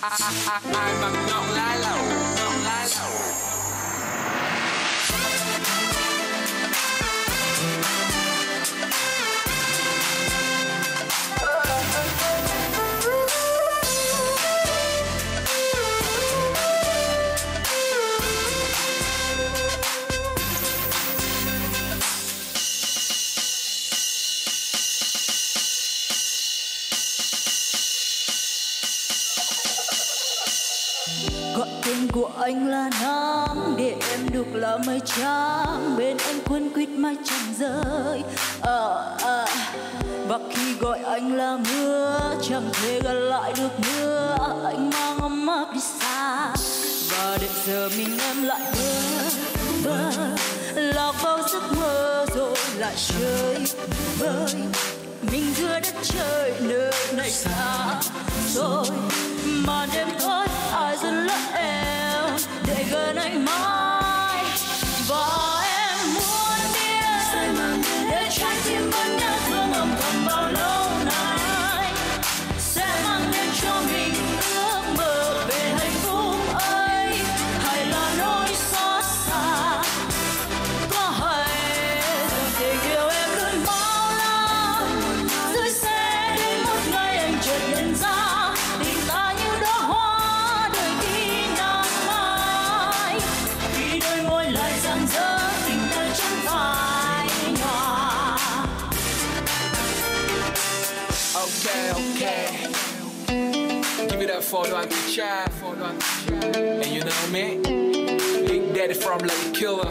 ai mà ngọn lái lầu, ngọn lái lầu. Gọi tên của anh là nắng để em đục là mây trắng, bên anh quấn quýt mái chẳng rơi. Và khi gọi anh là mưa chẳng thể gần lại được nữa, anh mang ấm áp đi xa và để giờ mình em lại bơ lạc vào giấc mơ rồi lại chơi vơi mình giữa đất trời nơi này xa rồi. Màn đêm tối ai dần lỡ em để gần anh mãi và em muốn biết để trái tim vẫn nhớ thương âm thầm bao lâu nay sẽ mang đến cho mình ước mơ về hạnh phúc ấy hay là nỗi xót xa. Có hay rằng tình yêu em luôn bao la rồi sẽ đến một ngày anh chợt nhận ra tình ta như đóa hoa đời khi nắng mai khi đôi môi lại rạng rỡ tình ta chẳng phải nhòa. Okay. Give it up for Đoàn Thị Cha. And you know me, Big Daddy from Lady Killer.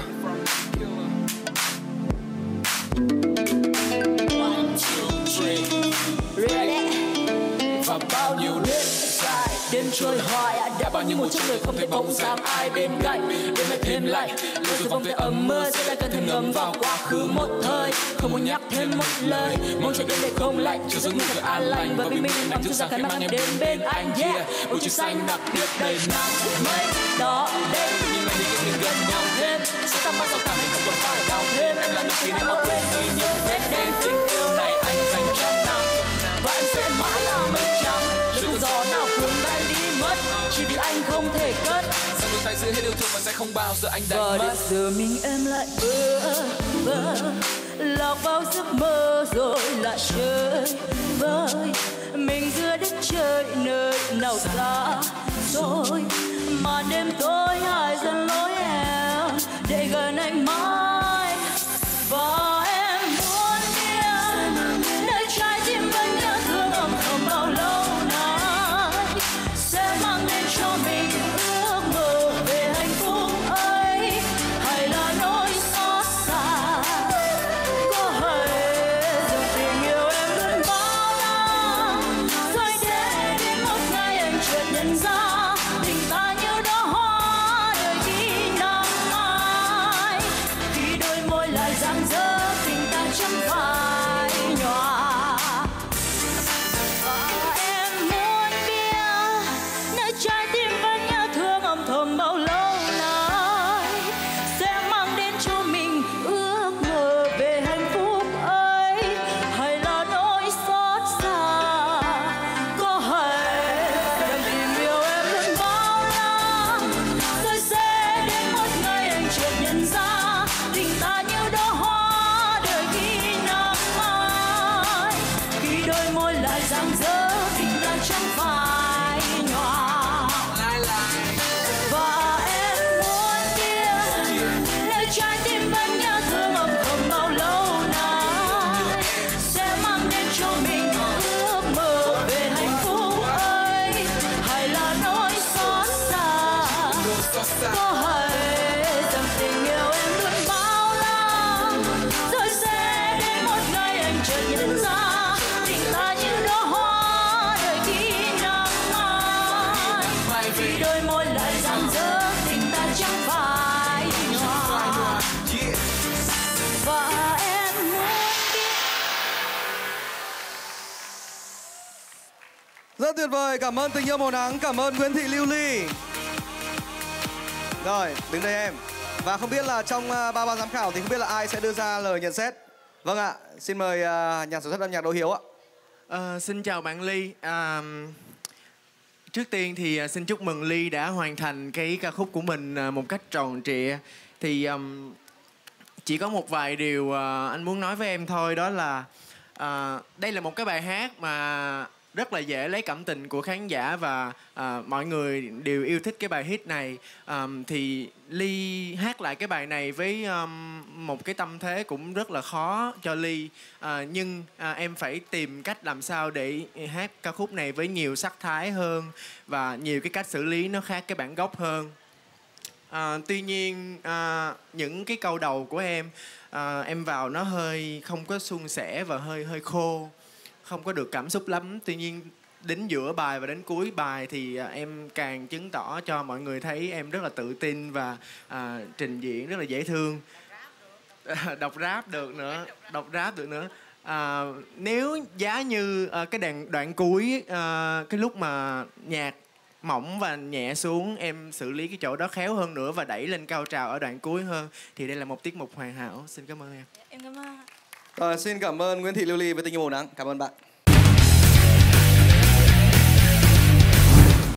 1, 2, 3 Ready? và bao nhiêu đêm dài Đêm trôi hoài đã bao nhiêu một trăm lời không thấy bóng dáng ai bên cạnh. Đêm lại thêm lạnh lối rồi vòng tay ấm mơ sẽ lại cần thêm ngấm vào quá khứ một thời không muốn nhắc thêm một lời mong cho đêm này không lạnh cho giấc ngủ thật an lành và bình minh nằm thức rằng khẽ mang em đến bên anh. Yeah, bầu trời xanh đặc biệt đầy nắng mây đó đây nhưng lại đi cái mình gần nhau thêm sẽ ta mãi sao cảm thấy không còn phải đau thêm em là nụ cười em mong quên đi những vết đen tình yêu này anh dành trăm năm và em sẽ mãi là mây trắng chưa có gió nào cuốn bay đi mất chỉ vì anh không thể cất rằng đôi tay giữ hết yêu thương và sẽ không bao giờ anh và đánh để mất. giờ mình em lại bơ lạc vào giấc mơ rồi lại chơi vơi mình giữa đất trời nơi nào xa rồi. Màn đêm tối ai dần lối em để gần anh mãi và em muốn biết nơi trái tim vẫn nhớ thương âm thầm bao lâu nay sẽ mang đến cho mình ước mơ về hạnh phúc ấy hay là nỗi xót xa. Có hay rằng tình yêu em luôn bao la rồi đến một ngày anh chợt nhận ra tình ta như đóa hoa đời khi nắng mai khi đôi môi lại rạng rỡ tình ta chẳng phải nhòa. Và em muốn biết nơi trái tim vẫn nhớ thương âm thầm bao lâu nay sẽ mang đến cho mình ước mơ về hạnh phúc ấy hay là nỗi xót xa. Có hay rằng tình yêu em luôn bao la rồi sẽ đến một ngày anh chợt nhận ra tình ta như đóa hoa đời khi nắng mai khi đôi môi lại rạng rỡ tình ta chẳng phải nhòa. Và em muốn biết nơi trái tim vẫn nhớ thương âm thầm bao lâu nay sẽ mang đến cho mình ước mơ về hạnh phúc ấy hay là nỗi xót xa. Có hay rằng tình yêu em luôn bao la rồi sẽ đến một ngày anh chợt nhận ra tình ta như đóa hoa đời khi nắng mai khi đôi môi lại rạng rỡ tình ta chẳng phải nhòa. Và em muốn biết. Rất tuyệt vời, cảm ơn Tình Yêu Màu Nắng, cảm ơn Nguyễn Thị Lưu Ly. Rồi, đứng đây em. Và không biết là trong ba ban giám khảo thì không biết là ai sẽ đưa ra lời nhận xét. Vâng ạ, xin mời nhà sản xuất âm nhạc Đỗ Hiếu ạ. Xin chào bạn Ly. Trước tiên thì xin chúc mừng Ly đã hoàn thành cái ca khúc của mình một cách tròn trịa. Thì chỉ có một vài điều anh muốn nói với em thôi, đó là đây là một cái bài hát mà rất là dễ lấy cảm tình của khán giả và mọi người đều yêu thích cái bài hit này. Thì Ly hát lại cái bài này với một cái tâm thế cũng rất là khó cho Ly, nhưng em phải tìm cách làm sao để hát ca khúc này với nhiều sắc thái hơn và nhiều cái cách xử lý nó khác cái bản gốc hơn. Tuy nhiên những cái câu đầu của em vào nó hơi không có suôn sẻ và hơi khô, không có được cảm xúc lắm. Tuy nhiên đến giữa bài và đến cuối bài thì em càng chứng tỏ cho mọi người thấy em rất là tự tin và trình diễn rất là dễ thương. Đọc rap được nữa. Nếu giá như cái đoạn cuối, cái lúc mà nhạc mỏng và nhẹ xuống, em xử lý cái chỗ đó khéo hơn nữa và đẩy lên cao trào ở đoạn cuối hơn, thì đây là một tiết mục hoàn hảo. Xin cảm ơn em. Em cảm ơn. Rồi, xin cảm ơn Nguyễn Thị Lưu Ly với Tình Yêu Màu Nắng. Cảm ơn bạn.